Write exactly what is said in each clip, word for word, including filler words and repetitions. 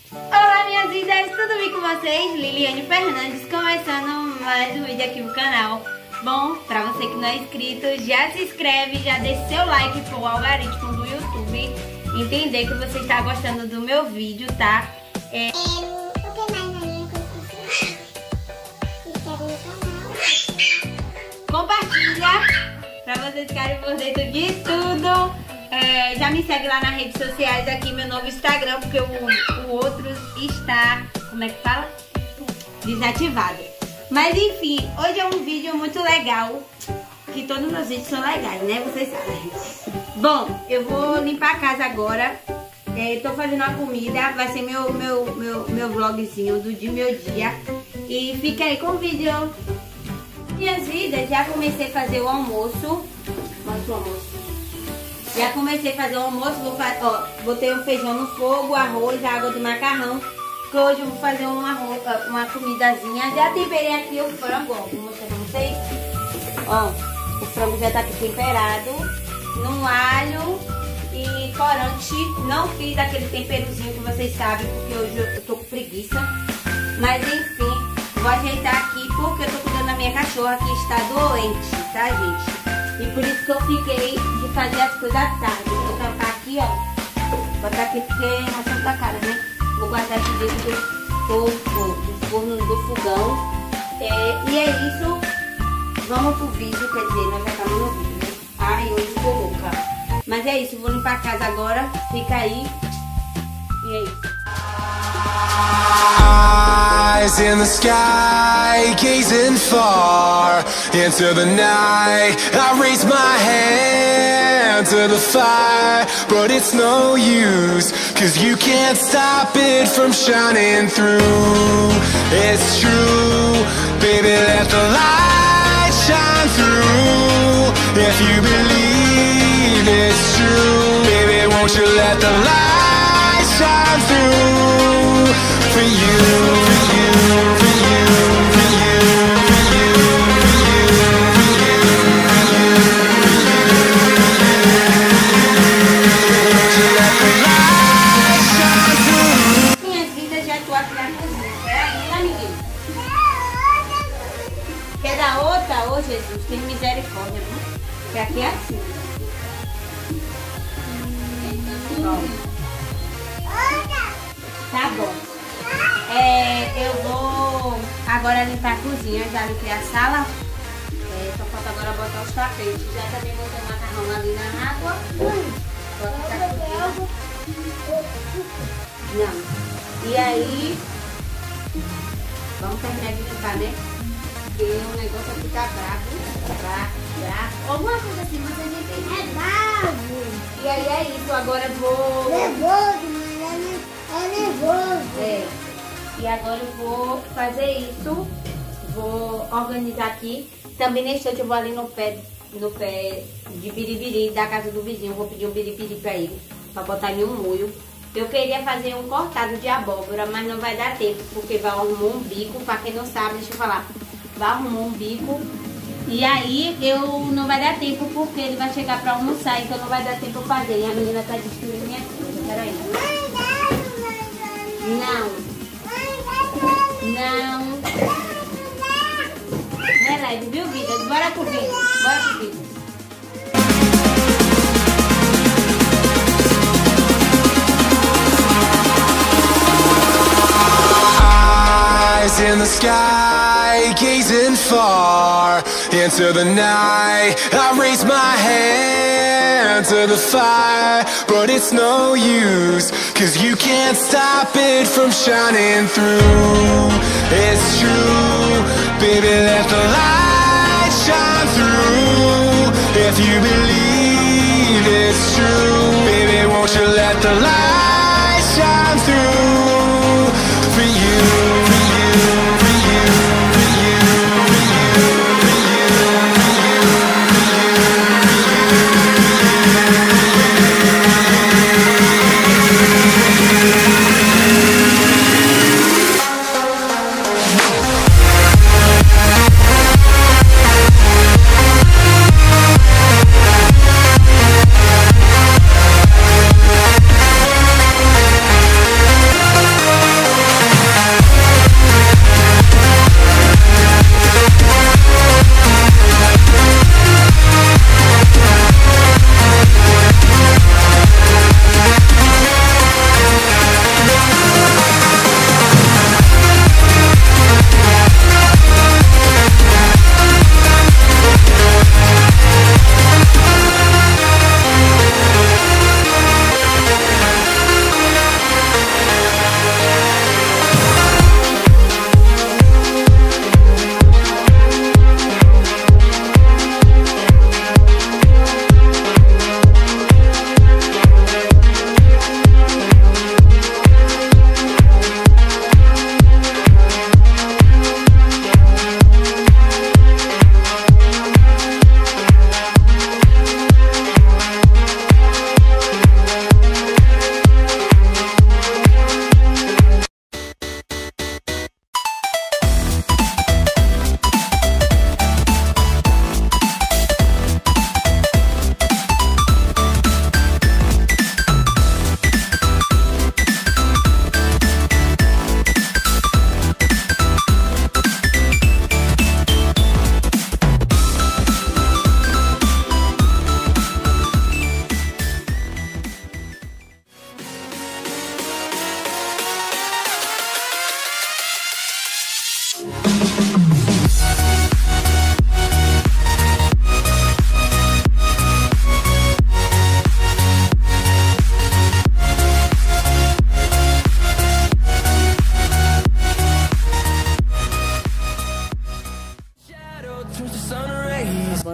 Olá, minhas vidas, tudo bem com vocês? Liliane Fernandes, começando mais um vídeo aqui no canal. Bom, pra você que não é inscrito, já se inscreve, já deixa seu like pro algoritmo do YouTube entender que você está gostando do meu vídeo, tá? É... Compartilha pra vocês ficarem por dentro de tudo. É, já me segue lá nas redes sociais, aqui meu novo Instagram, porque o, o outro está, como é que fala? Desativado. Mas enfim, hoje é um vídeo muito legal, que todos os meus vídeos são legais, né? Vocês sabem. Bom, eu vou limpar a casa agora. É, tô fazendo uma comida, vai ser meu, meu, meu, meu vlogzinho do dia, meu dia. E fica aí com o vídeo. Minhas vidas, já comecei a fazer o almoço. Mostra o almoço. Já comecei a fazer o almoço, vou fazer, ó, botei o feijão no fogo, arroz, água de macarrão. Que hoje eu vou fazer uma, uma comidazinha. Já temperei aqui o frango, ó, vou mostrar pra vocês. Ó, o frango já tá aqui temperado, no alho e corante. Não fiz aquele temperozinho que vocês sabem, porque hoje eu tô com preguiça. Mas enfim, vou ajeitar aqui porque eu tô cuidando da minha cachorra que está doente, tá, gente? E por isso que eu fiquei de fazer as coisas à tarde. Vou tampar aqui, ó. Vou botar aqui porque é ração da cara, né? Vou guardar aqui dentro do, do, do forno do fogão. É, e é isso. Vamos pro vídeo, quer dizer, nós já estamos no vídeo, né? Ai, hoje ficou louca. Mas é isso, vou limpar a casa agora. Fica aí. E é isso. Eyes in the sky, gazing far into the night. I raise my hand to the fire, but it's no use, 'cause you can't stop it from shining through. It's true, baby, let the light shine through. If you believe it's true, baby, won't you let the light shine through for you. Oh, Jesus, tem misericórdia, viu? Que aqui é assim. Bom. Tá bom. É, eu vou agora limpar a cozinha. Já limpei a sala. É, só falta agora botar os tapetes. Já também botei o macarrão ali na água. Bota a cozinha. Não. E aí, vamos terminar de limpar, né? Porque o negócio é ficar bravo, bravo, bravo, alguma coisa assim, você não entende. É bravo. E aí é isso, agora eu vou... Nervoso, mas é nervoso. É. E agora eu vou fazer isso, vou organizar aqui. Também nesse instante eu vou ali no pé, no pé de biribiri da casa do vizinho, vou pedir um biribiri pra ele, pra botar em um molho. Eu queria fazer um cortado de abóbora, mas não vai dar tempo, porque vai arrumar um bico, pra quem não sabe, deixa eu falar. Vai arrumar um bico e aí eu não vai dar tempo porque ele vai chegar pra almoçar, então não vai dar tempo pra fazer. E a menina tá destruindo minha coisa, peraí. Não. Não. Releve, viu, vidas? Bora pro vídeo, bora pro vídeo. Eyes in the sky, gazing far into the night. I raise my hand to the fire, but it's no use, 'cause you can't stop it from shining through. It's true, baby, let the light shine through. If you believe it's true, baby, won't you let the light shine through for you.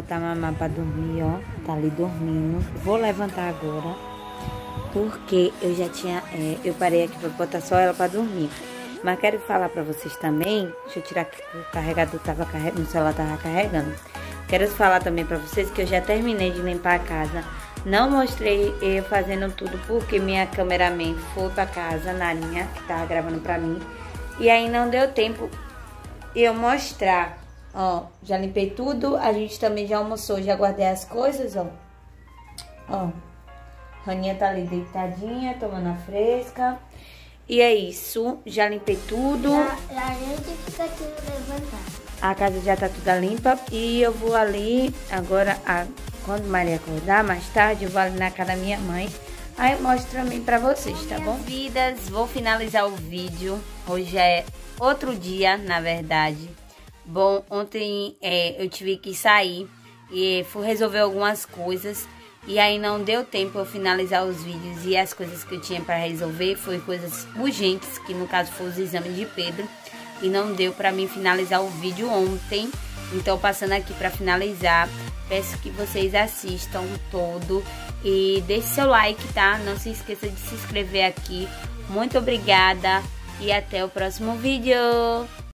botar mamar pra dormir, ó. Tá ali dormindo. Vou levantar agora, porque eu já tinha... É, eu parei aqui pra botar só ela pra dormir. Mas quero falar pra vocês também... Deixa eu tirar aqui, o carregador tava carregando, o celular tava carregando. Quero falar também pra vocês que eu já terminei de limpar a casa. Não mostrei eu fazendo tudo porque minha cameraman foi pra casa, Narinha, que tava gravando pra mim. E aí não deu tempo eu mostrar. Ó, já limpei tudo. A gente também já almoçou, já guardei as coisas, ó. Ó, Raninha tá ali deitadinha, tomando a fresca. E é isso, já limpei tudo. A, a gente fica aqui levantado. A casa já tá toda limpa e eu vou ali agora, a, quando Maria acordar, mais tarde, eu vou ali na casa da minha mãe. Aí eu mostro também pra vocês, tá bom? Vidas, vou finalizar o vídeo. Hoje é outro dia, na verdade. Bom, ontem é, eu tive que sair e fui resolver algumas coisas. E aí não deu tempo eu finalizar os vídeos e as coisas que eu tinha pra resolver foi coisas urgentes, que no caso foi os exames de Pedro. E não deu pra mim finalizar o vídeo ontem. Então, passando aqui pra finalizar, peço que vocês assistam todo e deixe seu like, tá? Não se esqueça de se inscrever aqui. Muito obrigada e até o próximo vídeo.